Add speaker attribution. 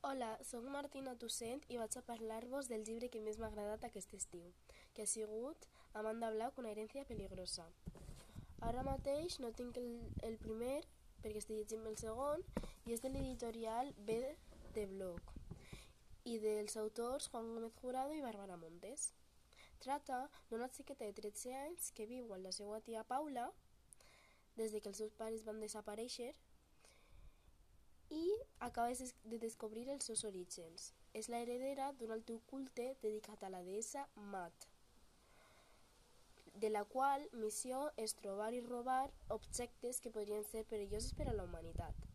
Speaker 1: Hola, soc Martina Tossent i vaig a parlar-vos del llibre que més m'ha agradat aquest estiu, que ha sigut Amanda Black, una herència peligrosa. Ara mateix no tinc el primer, perquè estic llegint el segon, i és de l'editorial B de Bloc, i dels autors Juan Gómez Jurado i Bárbara Montes. Trata d'una xiqueta de 13 anys que viu amb la seva tia Paula des que els seus pares van desaparèixer i acaba de descobrir els seus orígens. És la heredera d'un altre culte dedicat a la deessa Mat, de la qual missió és trobar i robar objectes que podrien ser perillosos per a la humanitat.